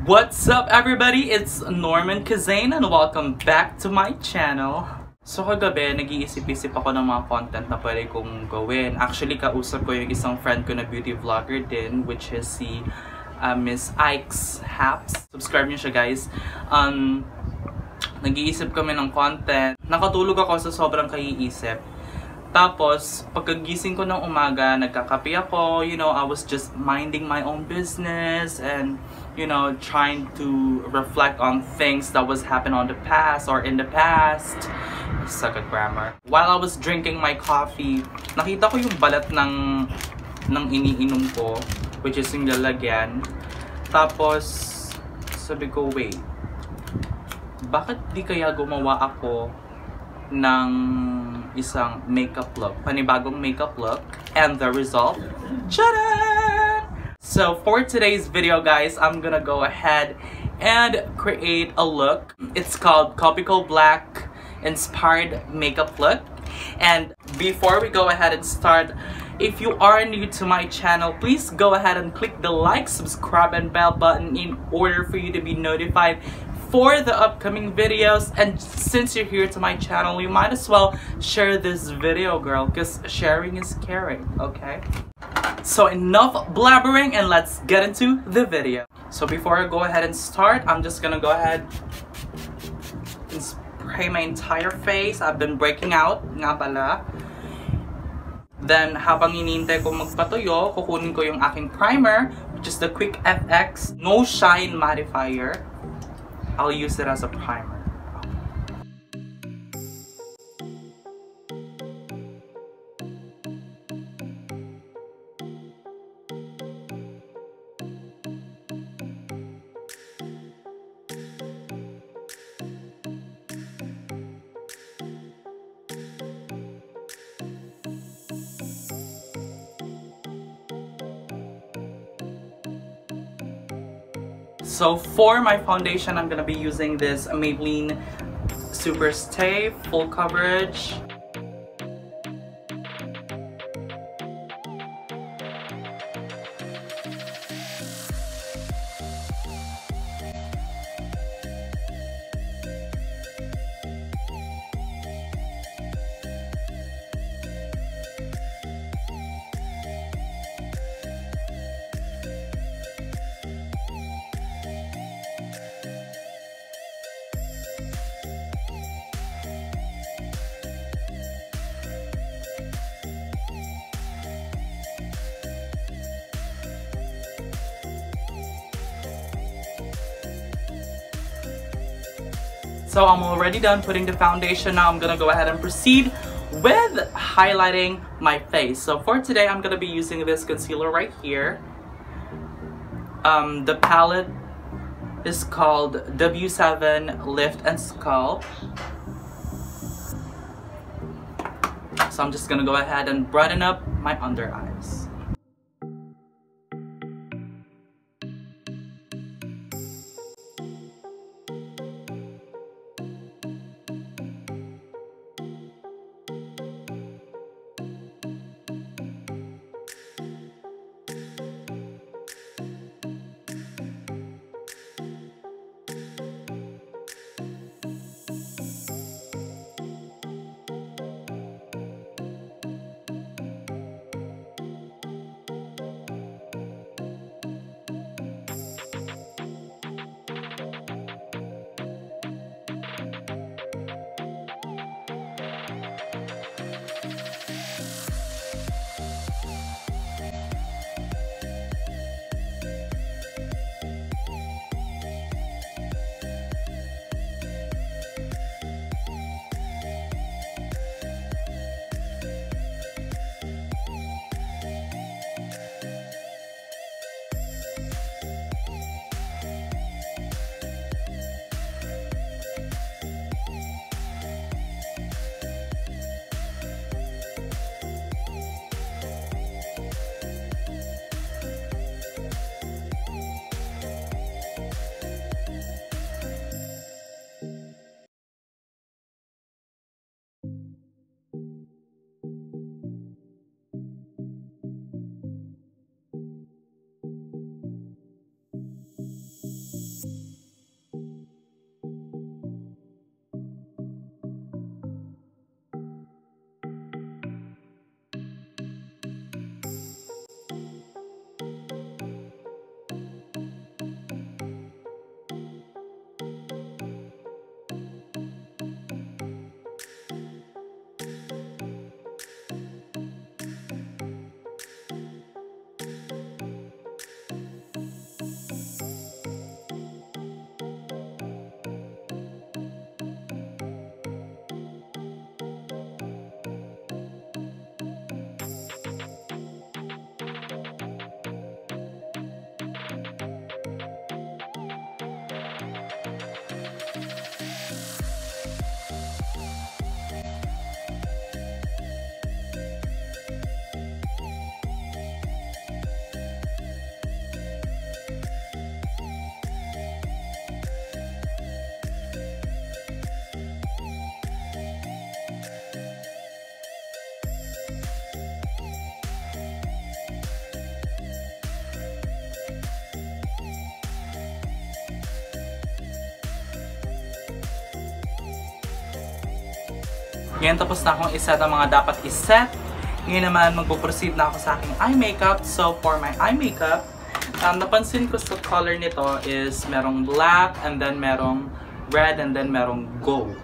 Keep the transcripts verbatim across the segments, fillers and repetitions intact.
What's up everybody? It's Norman Kazane and welcome back to my channel. So kagabi, nag-iisip-isip ako ng mga content na pwede kong gawin. Actually, kausap ko yung isang friend ko na beauty vlogger din, which is si uh, Miss Ike's Haps. Subscribe niyo siya guys. Um, nag-iisip kami ng content. Nakatulog ako sa sobrang kaiisip. Tapos, pagkagising ko ng umaga, nagkakape ako, you know, I was just minding my own business and, you know, trying to reflect on things that was happened on the past or in the past. Suck at grammar. While I was drinking my coffee, nakita ko yung balat ng, ng iniinom ko, which is yung lalagyan. Tapos, sabi ko, wait, bakit di kaya gumawa ako ng isang makeup look, panibagong makeup look, and the result, ta-da! So for today's video guys, I'm gonna go ahead and create a look. It's called Kopiko Black inspired makeup look. And before we go ahead and start, if you are new to my channel, please go ahead and click the like, subscribe, and bell button in order for you to be notified for the upcoming videos. And since you're here to my channel, you might as well share this video, girl, because sharing is caring, okay? So enough blabbering and let's get into the video. So before I go ahead and start, I'm just gonna go ahead and spray my entire face. I've been breaking out, nga pala. Then habang hinihintay ko magpatuyo, kukunin ko yung aking primer, which is the Quick F X No Shine Mattifier. I'll use it as a primer. So for my foundation, I'm gonna be using this Maybelline Super Stay Full Coverage. So I'm already done putting the foundation. Now I'm gonna go ahead and proceed with highlighting my face. So for today, I'm gonna be using this concealer right here. Um, the palette is called W seven Lift and Sculpt. So I'm just gonna go ahead and brighten up my under eyes. Ngayon tapos na akong iset ang mga dapat iset. Ngayon naman magpo-proceed na ako sa aking eye makeup. So for my eye makeup, um, napansin ko sa color nito is merong black, and then merong red, and then merong gold.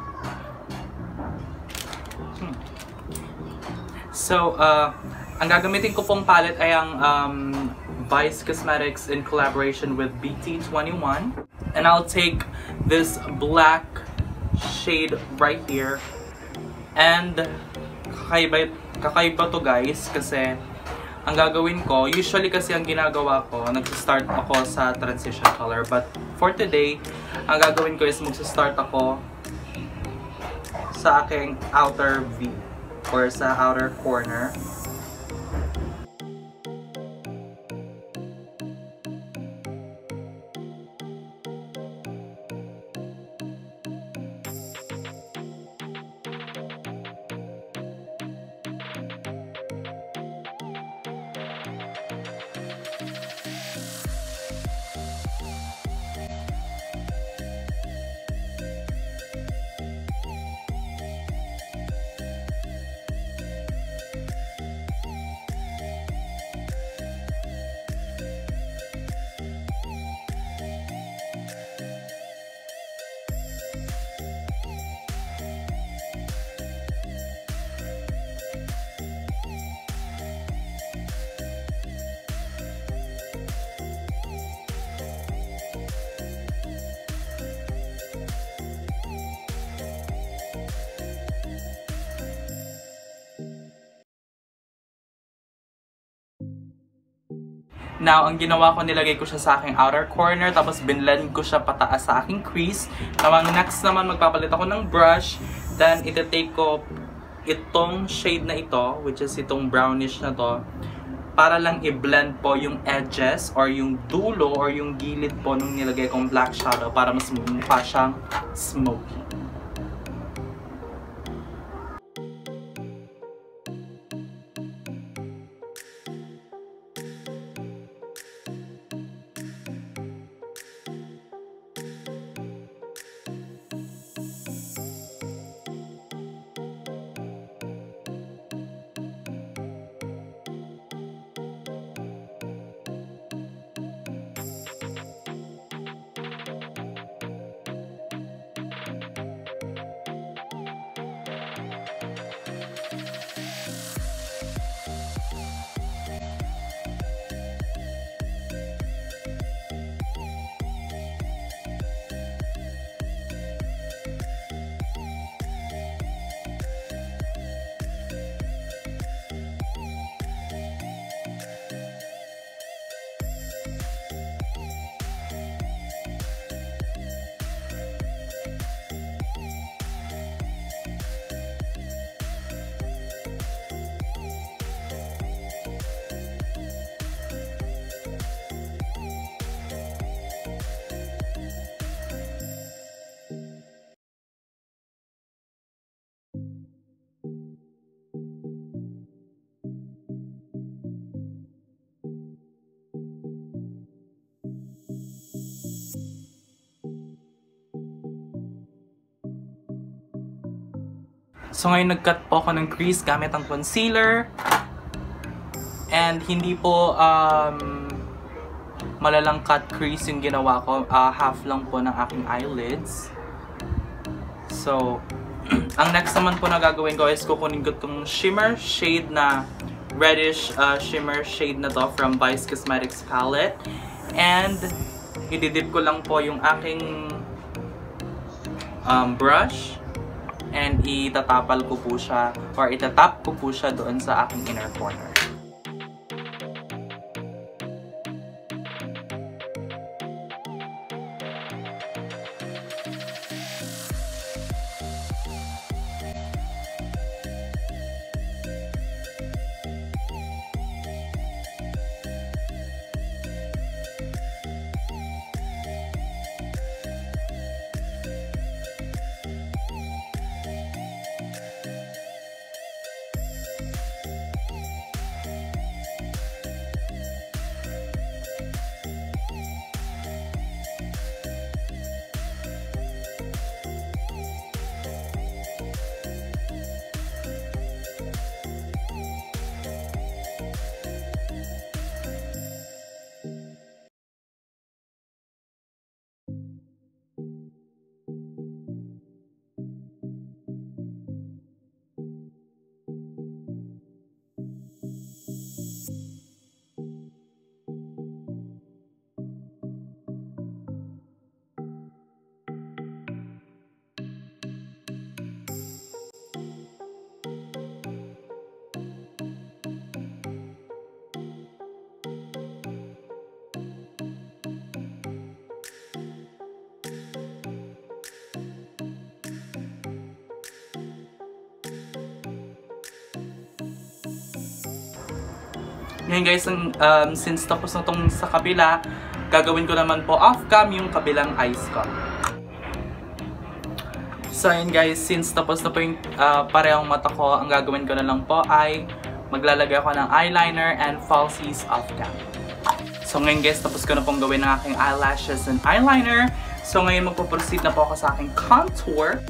Hmm. So, uh, ang gagamitin ko pong palette ay ang um, Vice Cosmetics in collaboration with B T twenty-one. And I'll take this black shade right here. And kakaiba, kakaiba to guys kasi ang gagawin ko, usually kasi ang ginagawa ko, nag-start ako sa transition color. But for today, ang gagawin ko is mag-start ako sa aking outer V or sa outer corner. Now, ang ginawa ko, nilagay ko siya sa aking outer corner, tapos binlend ko siya pataas sa aking crease. Now, ang next naman, magpapalit ako ng brush. Then, iti-take ko itong shade na ito, which is itong brownish na to, para lang i-blend po yung edges or yung dulo or yung gilid po nung nilagay kong black shadow para mas mukha siyang smoky. So ngayon nag-cut po ako ng crease gamit ang concealer. And hindi po um, malalang cut crease yung ginawa ko. Uh, half lang po ng aking eyelids. So, ang next naman po na gagawin ko is kukunin ko itong shimmer shade na reddish uh, shimmer shade na to from Vice Cosmetics palette. And ididip ko lang po yung aking um, brush. And itatapal ko po siya or itatap ko po siya doon sa aking inner corner. Ngayon guys, um, since tapos na tong sa kabila, gagawin ko naman po off-cam yung kabilang eyes ko. So ayun guys, since tapos na po yung uh, parehong mata ko, ang gagawin ko na lang po ay maglalagay ako ng eyeliner and falsies off-cam. So ngayon guys, tapos ko na pong gawin ng aking eyelashes and eyeliner. So ngayon magpo-proceed na po ako sa aking contour.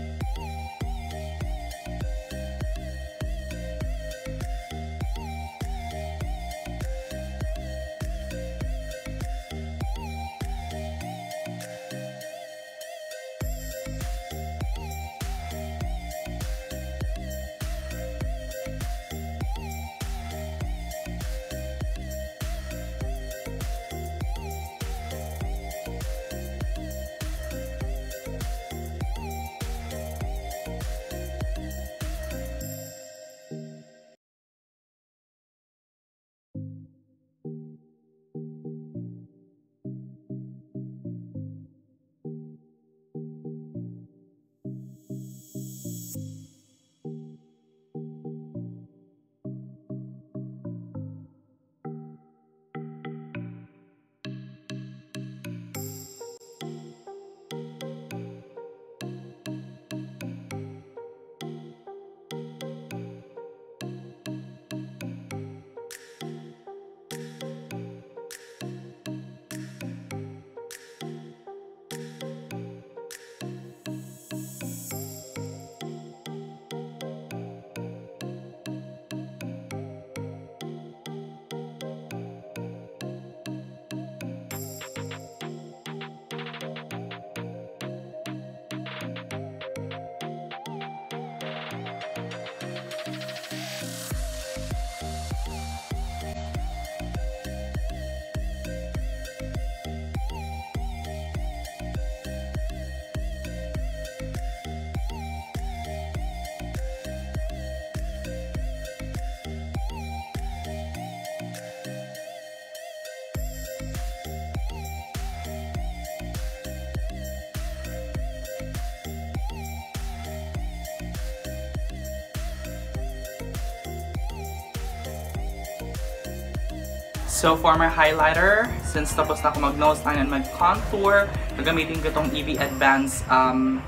So for my highlighter, since tapos na ako mag-nose line and mag-contour, gagamitin ko itong E V Advanced um,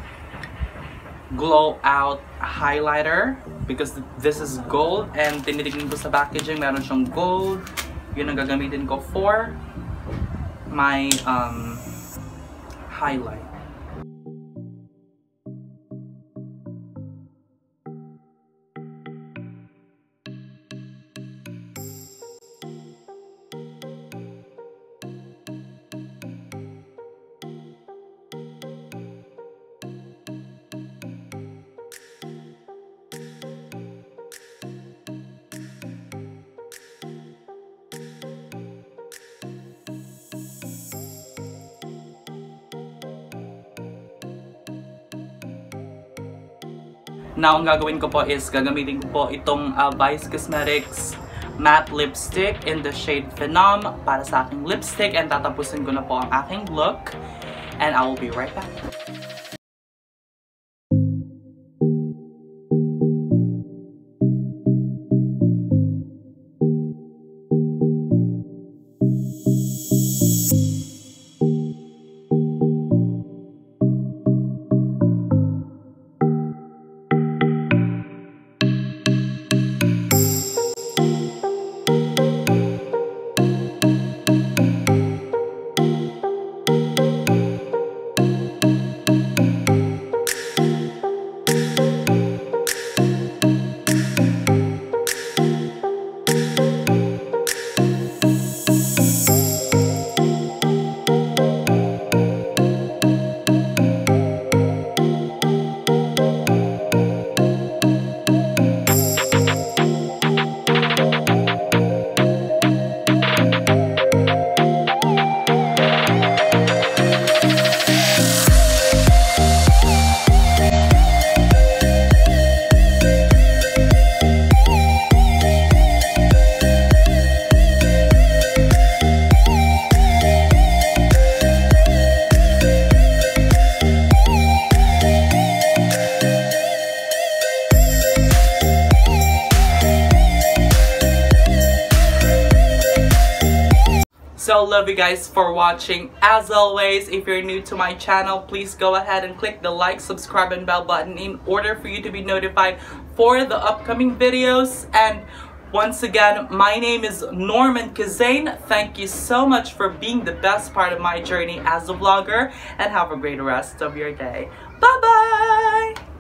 Glow Out Highlighter because this is gold and tinitignan ko sa packaging, meron siyang gold. Yun ang gagamitin ko for my um, highlight. Now, ang gagawin ko po is gagamitin ko po itong uh, Vice Cosmetics Matte Lipstick in the shade Phenom para sa aking lipstick and tatapusin ko na po ang aking look and I will be right back. so love you guys for watching. As always, if you're new to my channel, please go ahead and click the like, subscribe, and bell button in order for you to be notified for the upcoming videos. And once again, my name is Norman Kazane. Thank you so much for being the best part of my journey as a vlogger, and have a great rest of your day. Bye bye!